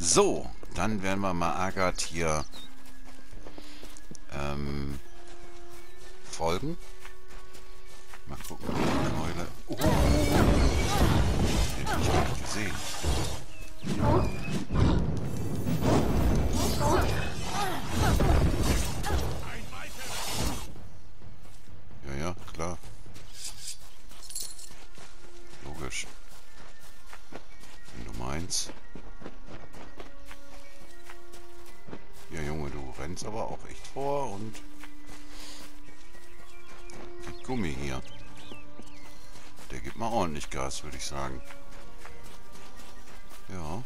So, dann werden wir mal Agathe hier folgen. Mal gucken, wie die Keule... Oh! Den hab ich gar nicht gesehen. Ja, ja, klar. Logisch. Wenn du meinst. Ja, Junge, du rennst aber auch echt vor und... Gibt Gummi hier. Der gibt mal ordentlich Gas, würde ich sagen. Ja.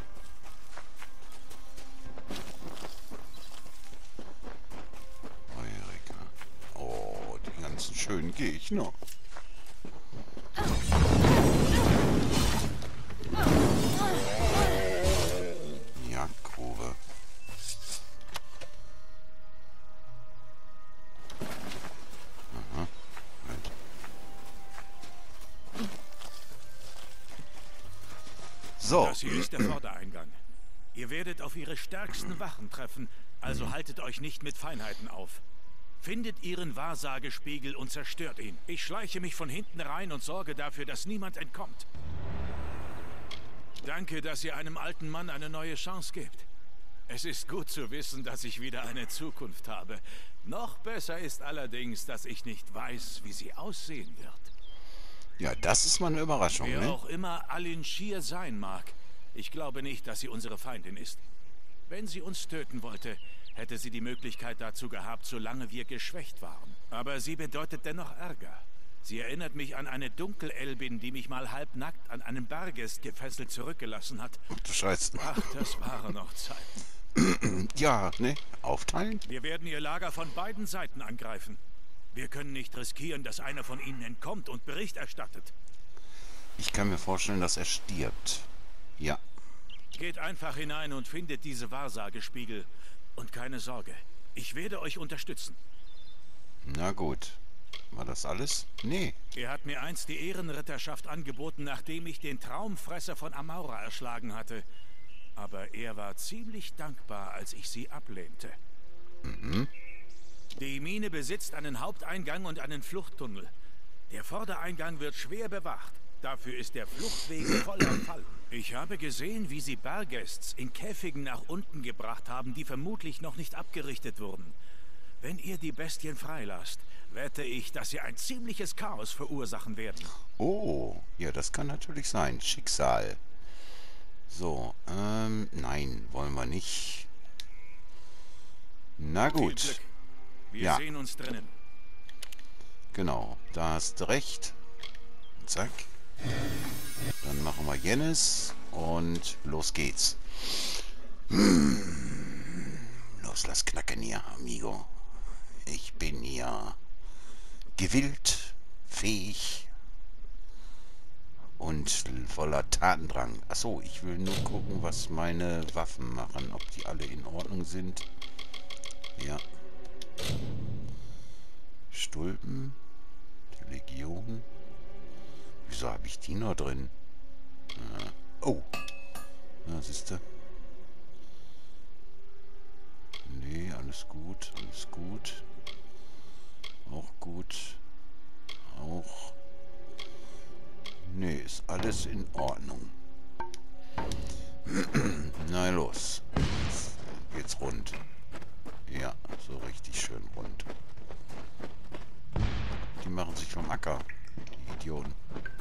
Erika. Oh, die ganzen schönen Gegner. Jagdgrube. Aha. Halt. So. Das hier ist der Vordereingang. Ihr werdet auf ihre stärksten Wachen treffen, also haltet euch nicht mit Feinheiten auf. Findet ihren Wahrsagespiegel und zerstört ihn. Ich schleiche mich von hinten rein und sorge dafür, dass niemand entkommt. Danke, dass ihr einem alten Mann eine neue Chance gebt. Es ist gut zu wissen, dass ich wieder eine Zukunft habe. Noch besser ist allerdings, dass ich nicht weiß, wie sie aussehen wird. Ja, das ist mal eine Überraschung, Wer ne? auch immer Alin Shir sein mag, ich glaube nicht, dass sie unsere Feindin ist. Wenn sie uns töten wollte, hätte sie die Möglichkeit dazu gehabt, solange wir geschwächt waren. Aber sie bedeutet dennoch Ärger. Sie erinnert mich an eine Dunkelelbin, die mich mal halbnackt an einem Bergest gefesselt zurückgelassen hat. Ach du Scheiße. Ach, das waren noch Zeiten. Ja, ne? Aufteilen? Wir werden ihr Lager von beiden Seiten angreifen. Wir können nicht riskieren, dass einer von ihnen entkommt und Bericht erstattet. Ich kann mir vorstellen, dass er stirbt. Ja. Geht einfach hinein und findet diese Wahrsagespiegel. Und keine Sorge, ich werde euch unterstützen. Na gut. War das alles? Nee. Er hat mir einst die Ehrenritterschaft angeboten, nachdem ich den Traumfresser von Amaura erschlagen hatte. Aber er war ziemlich dankbar, als ich sie ablehnte. Mhm. Die Mine besitzt einen Haupteingang und einen Fluchttunnel. Der Vordereingang wird schwer bewacht. Dafür ist der Fluchtweg voller Fallen. Ich habe gesehen, wie sie Bergests in Käfigen nach unten gebracht haben, die vermutlich noch nicht abgerichtet wurden. Wenn ihr die Bestien freilasst, wette ich, dass sie ein ziemliches Chaos verursachen werden. Oh, ja, das kann natürlich sein. Schicksal. So, nein, wollen wir nicht. Na Viel gut. Glück. Wir Ja. sehen uns drinnen. Genau, da hast du recht. Zack. Dann machen wir Jennis und los geht's. Los, lass knacken hier, amigo. Ich bin hier gewillt, fähig und voller Tatendrang. Achso, ich will nur gucken, was meine Waffen machen, ob die alle in Ordnung sind. Ja. Stulpen, die Legion. Wieso habe ich die noch drin? Oh. Ja, siehste. Nee, alles gut, alles gut. Auch gut. Auch. Nee, ist alles in Ordnung. Na los. Jetzt geht's rund. Ja, so richtig schön rund. Die machen sich vom Acker. Die Idioten.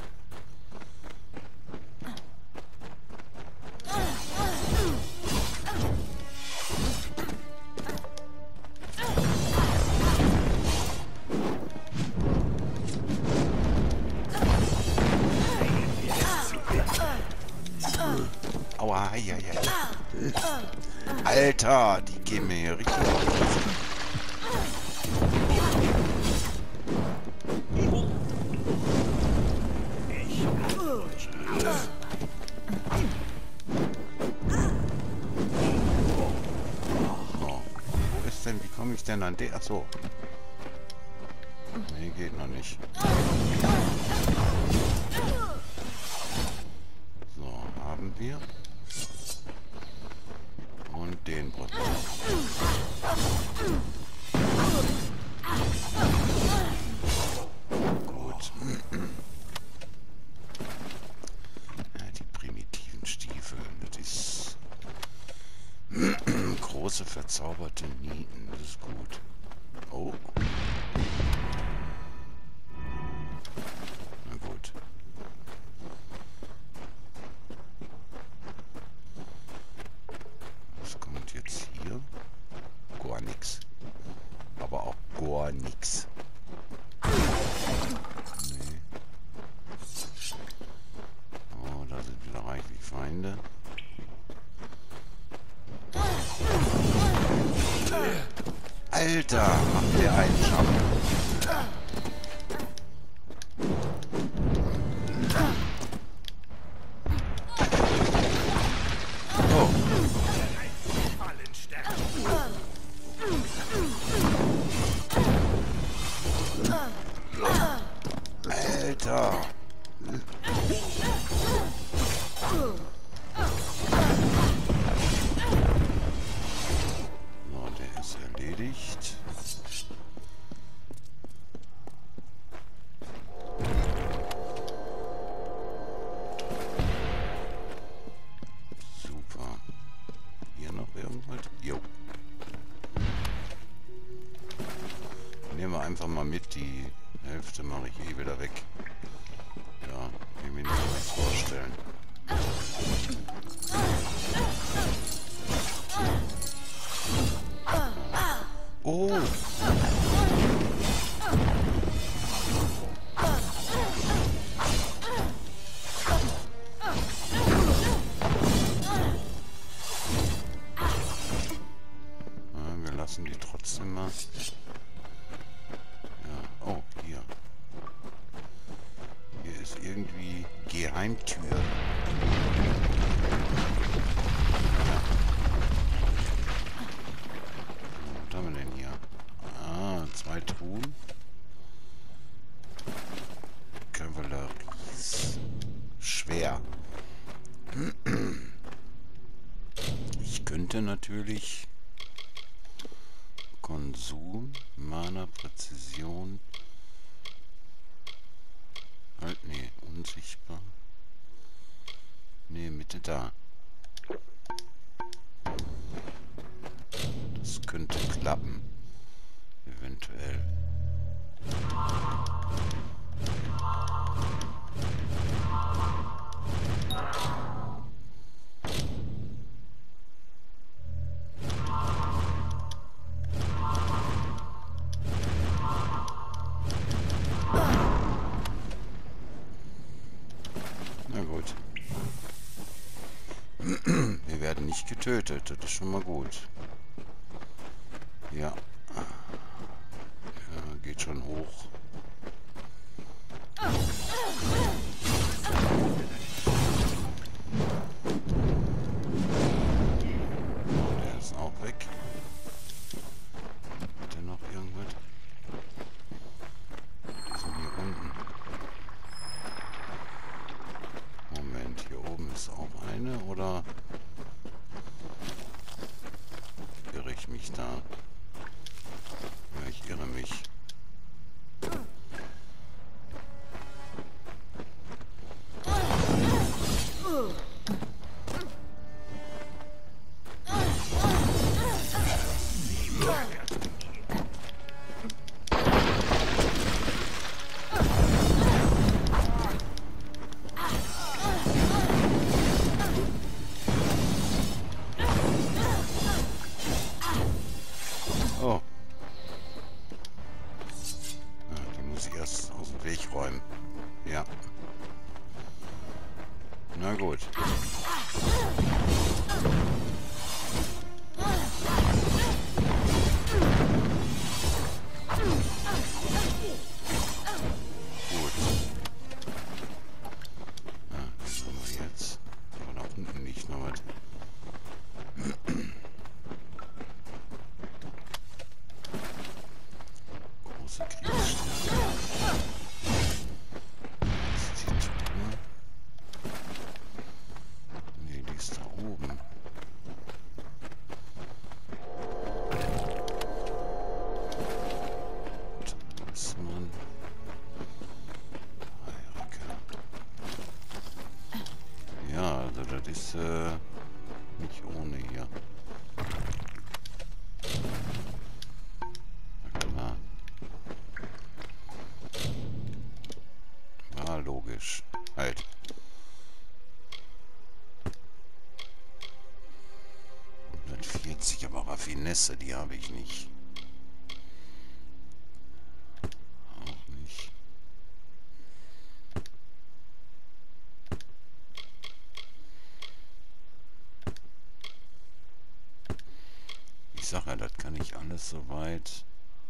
Aua, hei, hei, hei. Alter, die gehen mir hier richtig auf die Fresse. Wo ist denn, wie komme ich denn an der? Achso. Nee, geht noch nicht. So, haben wir. große verzauberte Nieten. Das ist gut. Oh. Na gut. Was kommt jetzt hier? Gar nichts. Aber auch gar nichts. Nee. Oh, da sind wieder reichlich Feinde. Alter, macht der einen Schaden. Oh. Alter. So, der ist erledigt. Super. Hier noch irgendwas? Jo. Nehmen wir einfach mal mit. Die Hälfte mache ich eh wieder weg. Ja, ich will mir nicht was vorstellen. Oh! Wir lassen die trotzdem mal. Ja, oh, hier. Hier ist irgendwie Geheimtür. Was haben wir denn hier? Ah, 2 Truhen. Kavalleries. Schwer. Ich könnte natürlich Konsum, Mana, Präzision. Halt, nee, unsichtbar. Nee, Mitte da. Das könnte klappen. Eventuell. Na gut. Wir werden nicht getötet, das ist schon mal gut. Ja. Ja, geht schon hoch. Der ist auch weg. Hat der noch irgendwas? Die sind hier unten. Moment, hier oben ist auch eine, oder irre ich mich da? Ja, ich irre mich. sich aber Raffinesse, die habe ich nicht. Auch nicht. Ich sage ja, das kann ich alles soweit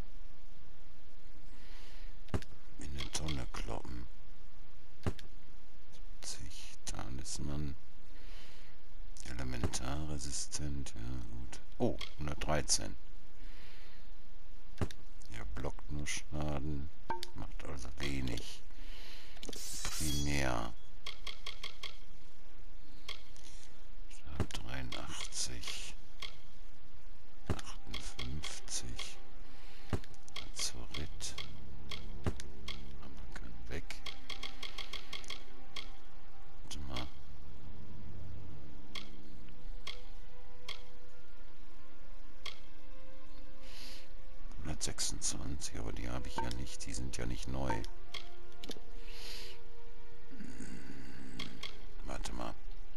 in eine Tonne kloppen. 70 Talisman. Elementarresistent, ja gut. Oh, 113. Er blockt nur Schaden, macht also wenig. Primär. Stab 83. 58. Azurit. Aber kann weg. Warte mal. 126, aber die habe ich ja nicht. Die sind ja nicht neu. Warte mal.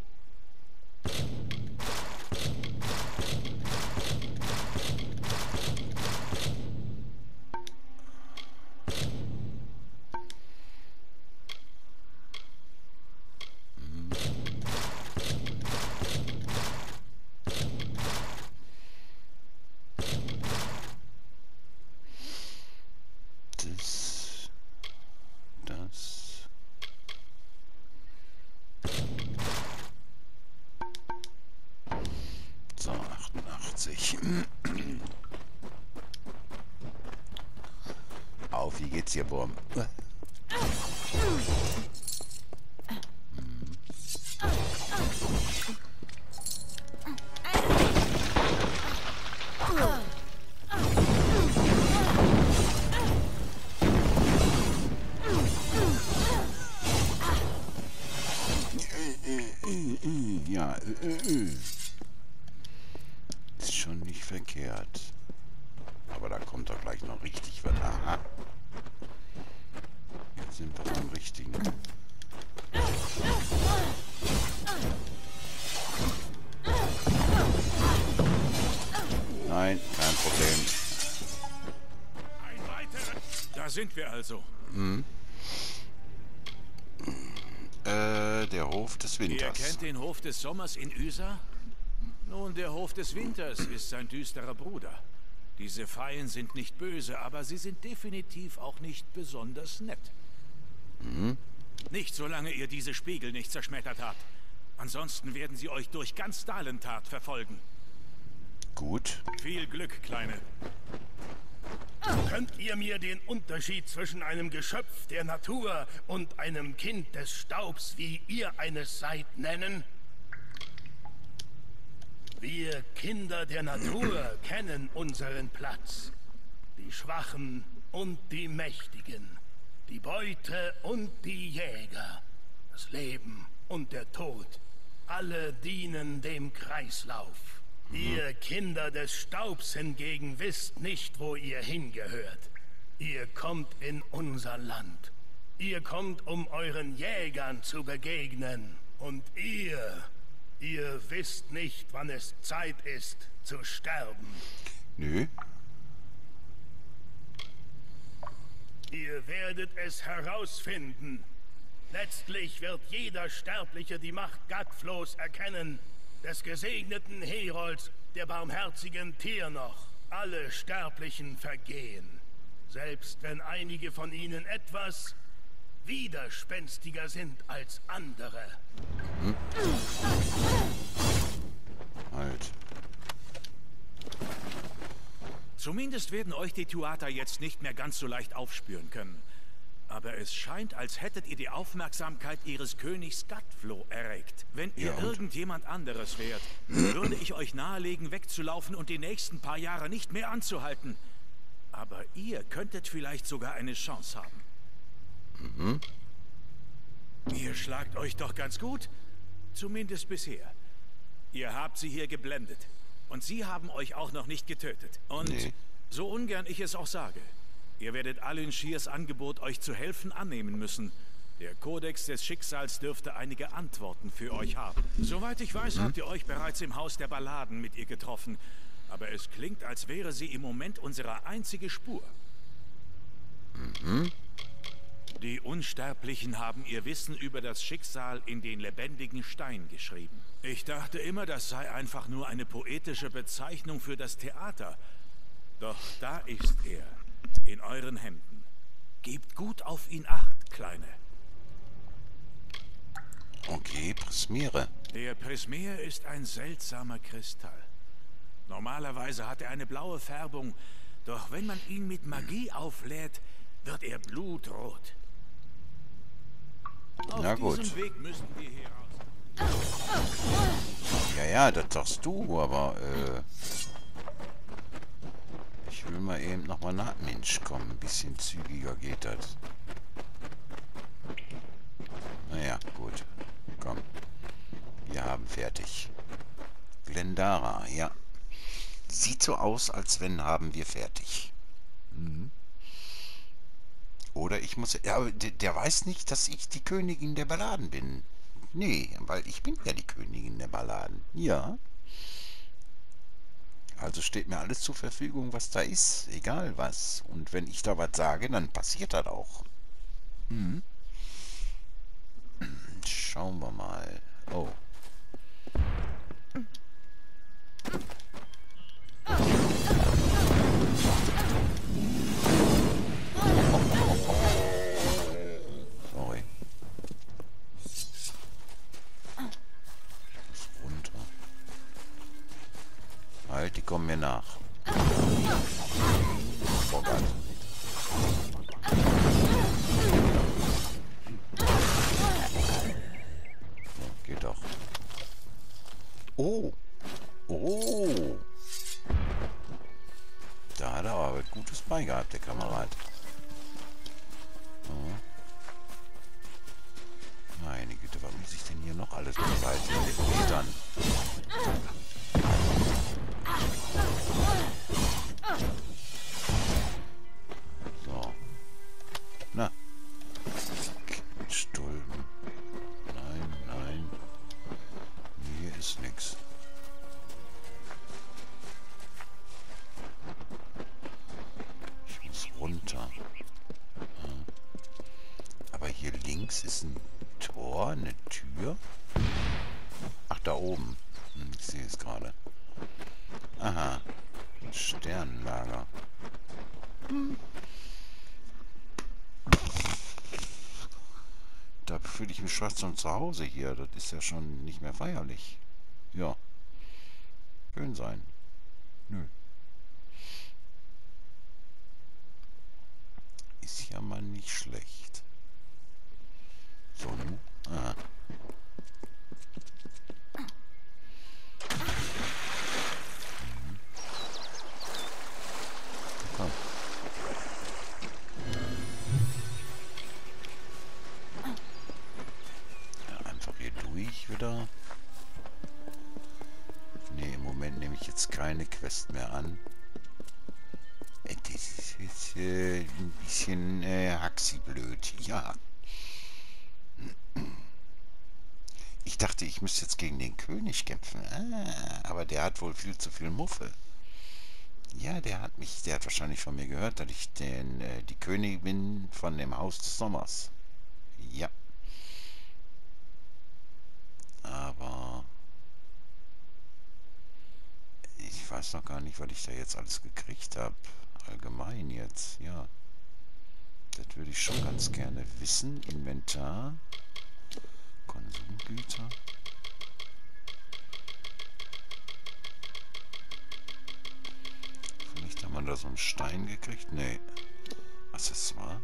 So, 88. Auf, wie geht's hier, Burm? Ja, ist schon nicht verkehrt. Aber da kommt doch gleich noch richtig was. Aha. Jetzt sind wir beim richtigen. Nein, kein Problem. Ein weiterer. Da sind wir also. Hm. Der Hof des Ihr Winters. kennt den Hof des Sommers in Ysa? Nun, der Hof des Winters ist sein düsterer Bruder. Diese Feien sind nicht böse, aber sie sind definitiv auch nicht besonders nett. Mhm. Nicht solange ihr diese Spiegel nicht zerschmettert habt. Ansonsten werden sie euch durch ganz Dalentat verfolgen. Gut. Viel Glück, Kleine. Könnt ihr mir den Unterschied zwischen einem Geschöpf der Natur und einem Kind des Staubs, wie ihr eines seid, nennen? Wir Kinder der Natur kennen unseren Platz. Die Schwachen und die Mächtigen. Die Beute und die Jäger. Das Leben und der Tod. Alle dienen dem Kreislauf. Ihr Kinder des Staubs hingegen wisst nicht, wo ihr hingehört. Ihr kommt in unser Land. Ihr kommt, um euren Jägern zu begegnen. Und ihr wisst nicht, wann es Zeit ist, zu sterben. Nö. Ihr werdet es herausfinden. Letztlich wird jeder Sterbliche die Macht Gagflohs erkennen, des gesegneten Herolds, der barmherzigen Tirnoch. Alle Sterblichen vergehen, selbst wenn einige von ihnen etwas widerspenstiger sind als andere. Hm. Halt. Zumindest werden euch die Tuata jetzt nicht mehr ganz so leicht aufspüren können. Aber es scheint, als hättet ihr die Aufmerksamkeit ihres Königs Gagfloh erregt. Wenn ihr irgendjemand anderes wärt, würde ich euch nahelegen, wegzulaufen und die nächsten paar Jahre nicht mehr anzuhalten. Aber ihr könntet vielleicht sogar eine Chance haben. Mhm. Ihr schlagt euch doch ganz gut. Zumindest bisher. Ihr habt sie hier geblendet. Und sie haben euch auch noch nicht getötet. Und so ungern ich es auch sage, ihr werdet Alyn Shirs Angebot, euch zu helfen, annehmen müssen. Der Kodex des Schicksals dürfte einige Antworten für euch haben. Soweit ich weiß, habt ihr euch bereits im Haus der Balladen mit ihr getroffen. Aber es klingt, als wäre sie im Moment unsere einzige Spur. Die Unsterblichen haben ihr Wissen über das Schicksal in den lebendigen Stein geschrieben. Ich dachte immer, das sei einfach nur eine poetische Bezeichnung für das Theater. Doch da ist er, in euren Händen. Gebt gut auf ihn Acht, Kleine. Okay, Prismere. Der Prismer ist ein seltsamer Kristall. Normalerweise hat er eine blaue Färbung, doch wenn man ihn mit Magie auflädt, wird er blutrot. Na gut. Auf diesem Weg müssen wir hier raus. Ja, das sagst du, aber ich will mal eben nochmal nach Mensch kommen. Ein bisschen zügiger geht das. Naja, gut. Komm. Wir haben fertig. Glendara, ja. Sieht so aus, als wenn haben wir fertig. Oder ich muss... Ja, aber der weiß nicht, dass ich die Königin der Balladen bin. Nee, weil ich bin ja die Königin der Balladen. Ja. Also steht mir alles zur Verfügung, was da ist. Egal was. Und wenn ich da was sage, dann passiert das auch. Schauen wir mal. Oh. Sorry. Ich muss runter. Halt, die kommen mir nach. Oh Gott. So, geht doch. Oh. Oh. Da hat er aber Gutes bei gehabt, der Kamerad. Oh. Meine Güte, was muss ich denn hier noch alles beseitigen? So. Na. Stulpen. Nein, nein. Hier ist nichts. Ich muss runter. Aber hier links ist ein Tor, eine Tür. Ach, da oben. Ich sehe es gerade. Aha. Sternenlager. Da fühle ich mich fast schon zu Hause hier. Das ist ja schon nicht mehr feierlich. Ja. Schön sein. Nö. Ist ja mal nicht schlecht. So, nu. Aha. Komm. Ja, einfach hier durch wieder. Ne, im Moment nehme ich jetzt keine Quest mehr an. Das ist ein bisschen haxi-blöd. Ja. Ich dachte, ich müsste jetzt gegen den König kämpfen. Aber der hat wohl viel zu viel Muffe. Ja, der hat wahrscheinlich von mir gehört, dass ich die Königin bin von dem Haus des Sommers. Ja. Aber ich weiß noch gar nicht, was ich da jetzt alles gekriegt habe. Allgemein jetzt, ja. Das würde ich schon ganz gerne wissen. Inventar. Konsumgüter. Vielleicht haben wir da so einen Stein gekriegt. Nee. Accessoire.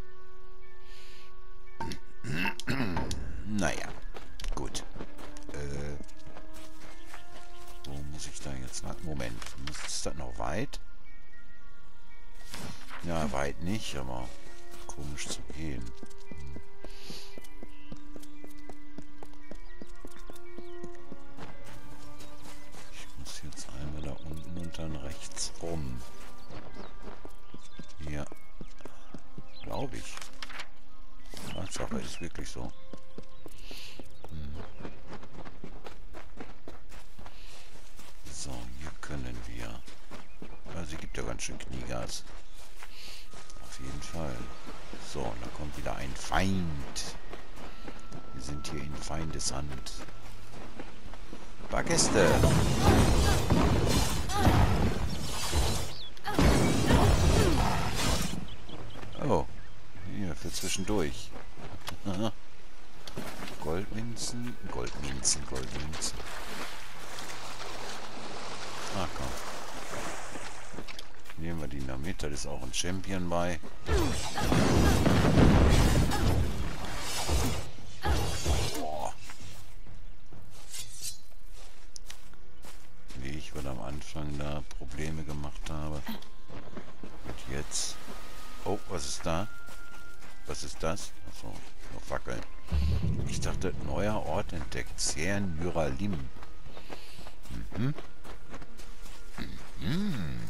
Naja. Gut. Wo muss ich da jetzt lang? Moment. Ist das noch weit? Ja, weit nicht, aber komisch zu gehen. Ich muss jetzt einmal da unten und dann rechts rum. Ja. Glaube ich. Was? Tatsache, ist wirklich so. So, hier können wir. Also, sie gibt ja ganz schön Kniegas. Auf jeden Fall. So, da kommt wieder ein Feind. Wir sind hier in Feindeshand. Bargäste! Oh, hier für zwischendurch. Goldmünzen, Goldmünzen, Goldmünzen. Ah, komm. Nehmen wir die da mit, da ist auch ein Champion bei. Boah. Wie ich wohl am Anfang da Probleme gemacht habe. Und jetzt. Oh, was ist da? Was ist das? Achso, noch Fackeln. Ich dachte, neuer Ort entdeckt. Cern Yuralim. Mhm. Mhm.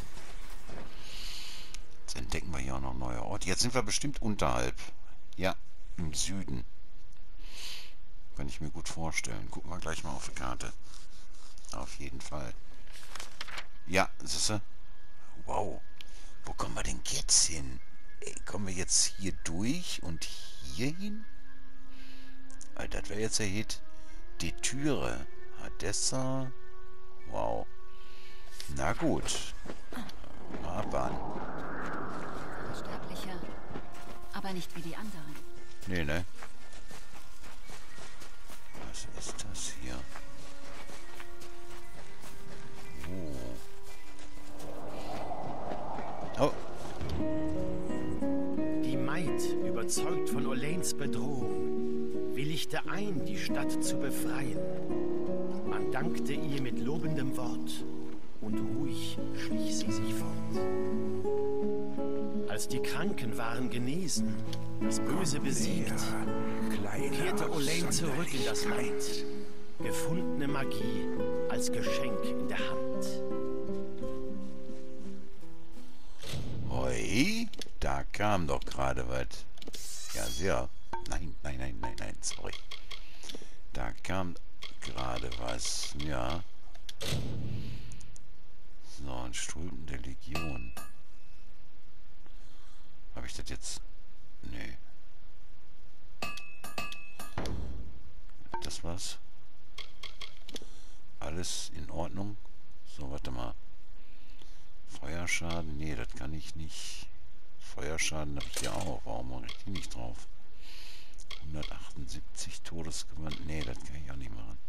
Jetzt entdecken wir hier auch noch neue Orte. Jetzt sind wir bestimmt unterhalb. Ja, im Süden. Kann ich mir gut vorstellen. Gucken wir gleich mal auf die Karte. Auf jeden Fall. Ja, siehste? Wow. Wo kommen wir denn jetzt hin? Ey, kommen wir jetzt hier durch und hier hin? Das wäre jetzt der Hit. Die Türe. Odessa. Wow. Na gut. Mal abwarten. Unsterblicher. Aber nicht wie die anderen. Nee, ne? Was ist das hier? Oh. Oh. Die Maid, überzeugt von Olains Bedrohung, willigte ein, die Stadt zu befreien. Man dankte ihr mit lobendem Wort und ruhig schlich sie sich fort. Als die Kranken waren genesen, das Böse besiegt, kehrte Olain zurück in das Land. Gefundene Magie als Geschenk in der Hand. Hoi, da kam doch gerade was. Ja, sehr. Nein, nein, nein, nein, nein, sorry. Da kam gerade was, ja. So, ein Stulpen der Legion. Habe ich das jetzt? Nee. Das war's. Alles in Ordnung. So, warte mal. Feuerschaden? Nee, das kann ich nicht. Feuerschaden habe ich hier auch. Warum mache ich die nicht drauf? 178 Todesgewand. Nee, das kann ich auch nicht machen.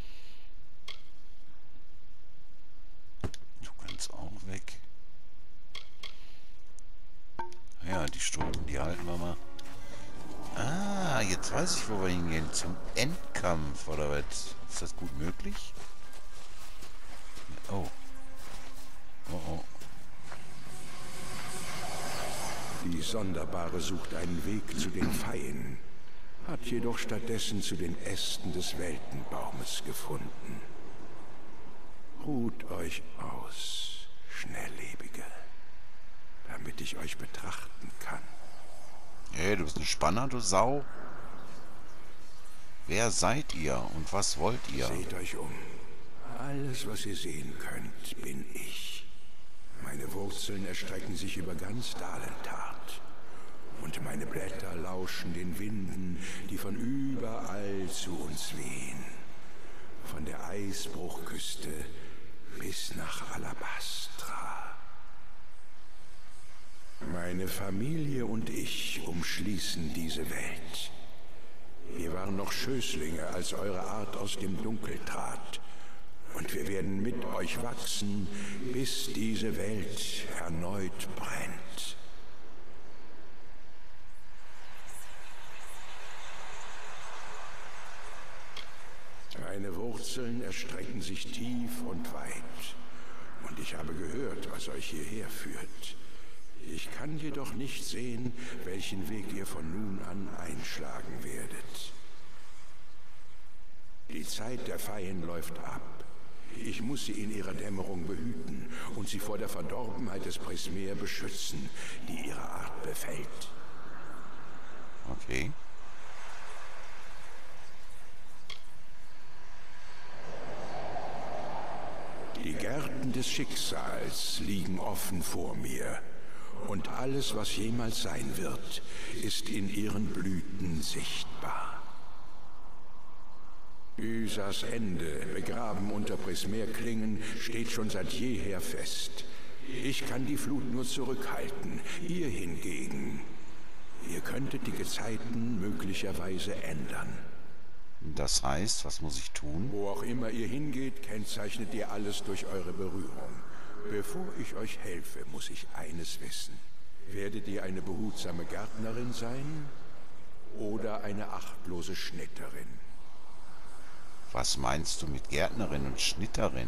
Du kannst auch weg. Ja, die Stulpen, die halten wir mal. Ah, jetzt weiß ich, wo wir hingehen. Zum Endkampf, oder was? Ist das gut möglich? Oh. Oh, oh. Die Sonderbare sucht einen Weg zu den Feien, hat jedoch stattdessen zu den Ästen des Weltenbaumes gefunden. Ruht euch aus, Schnelllebige, damit ich euch betrachten kann. Hey, du bist ein Spanner, du Sau. Wer seid ihr und was wollt ihr? Seht euch um. Alles, was ihr sehen könnt, bin ich. Meine Wurzeln erstrecken sich über ganz Dalentat. Und meine Blätter lauschen den Winden, die von überall zu uns wehen. Von der Eisbruchküste bis nach Alabastra. Meine Familie und ich umschließen diese Welt. Wir waren noch Schößlinge, als eure Art aus dem Dunkel trat. Und wir werden mit euch wachsen, bis diese Welt erneut brennt. Meine Wurzeln erstrecken sich tief und weit. Und ich habe gehört, was euch hierher führt. Ich kann jedoch nicht sehen, welchen Weg ihr von nun an einschlagen werdet. Die Zeit der Feien läuft ab. Ich muss sie in ihrer Dämmerung behüten und sie vor der Verdorbenheit des Prismeer beschützen, die ihre Art befällt. Okay. Gärten des Schicksals liegen offen vor mir. Und alles, was jemals sein wird, ist in ihren Blüten sichtbar. Ysas Ende, begraben unter Prismerklingen, steht schon seit jeher fest. Ich kann die Flut nur zurückhalten, ihr hingegen. Ihr könntet die Gezeiten möglicherweise ändern. Das heißt, was muss ich tun? Wo auch immer ihr hingeht, kennzeichnet ihr alles durch eure Berührung. Bevor ich euch helfe, muss ich eines wissen. Werdet ihr eine behutsame Gärtnerin sein oder eine achtlose Schnitterin? Was meinst du mit Gärtnerin und Schnitterin?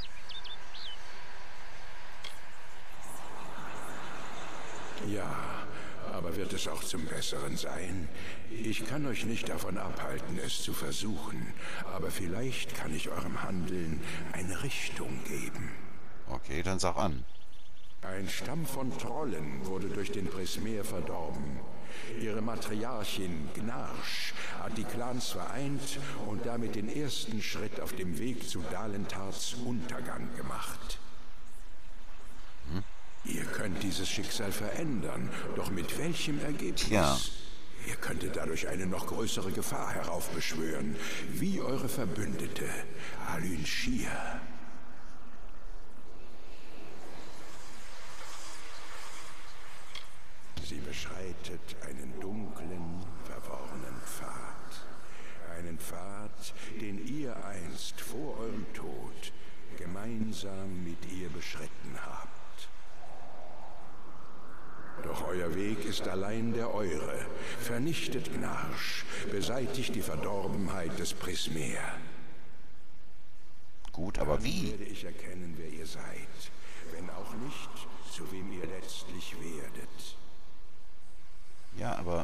Ja, aber wird es auch zum Besseren sein? Ich kann euch nicht davon abhalten, es zu versuchen, aber vielleicht kann ich eurem Handeln eine Richtung geben. Okay, dann sag an. Ein Stamm von Trollen wurde durch den Prismer verdorben. Ihre Matriarchin Gnarsch hat die Clans vereint und damit den ersten Schritt auf dem Weg zu Dalentards Untergang gemacht. Ihr könnt dieses Schicksal verändern, doch mit welchem Ergebnis? Tja. Ihr könntet dadurch eine noch größere Gefahr heraufbeschwören, wie eure Verbündete, Alyn Shir. Sie beschreitet einen dunklen, verworrenen Pfad. Einen Pfad, den ihr einst vor eurem Tod gemeinsam mit ihr beschritten habt. Doch euer Weg ist allein der eure. Vernichtet Gnarsch, beseitigt die Verdorbenheit des Prismer. Gut, aber Dann wie? werde ich erkennen, wer ihr seid. Wenn auch nicht, zu wem ihr letztlich werdet. Ja, aber,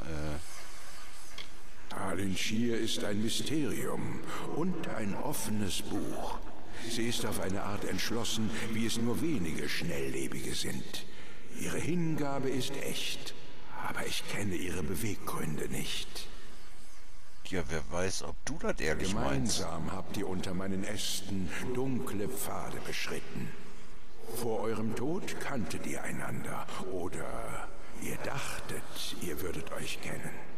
Alyn Shir ist ein Mysterium und ein offenes Buch. Sie ist auf eine Art entschlossen, wie es nur wenige Schnelllebige sind. Ihre Hingabe ist echt, aber ich kenne ihre Beweggründe nicht. ja, wer weiß, ob du das ehrlich meinst. Gemeinsam habt ihr unter meinen Ästen dunkle Pfade beschritten. Vor eurem Tod kanntet ihr einander oder ihr dachtet, ihr würdet euch kennen.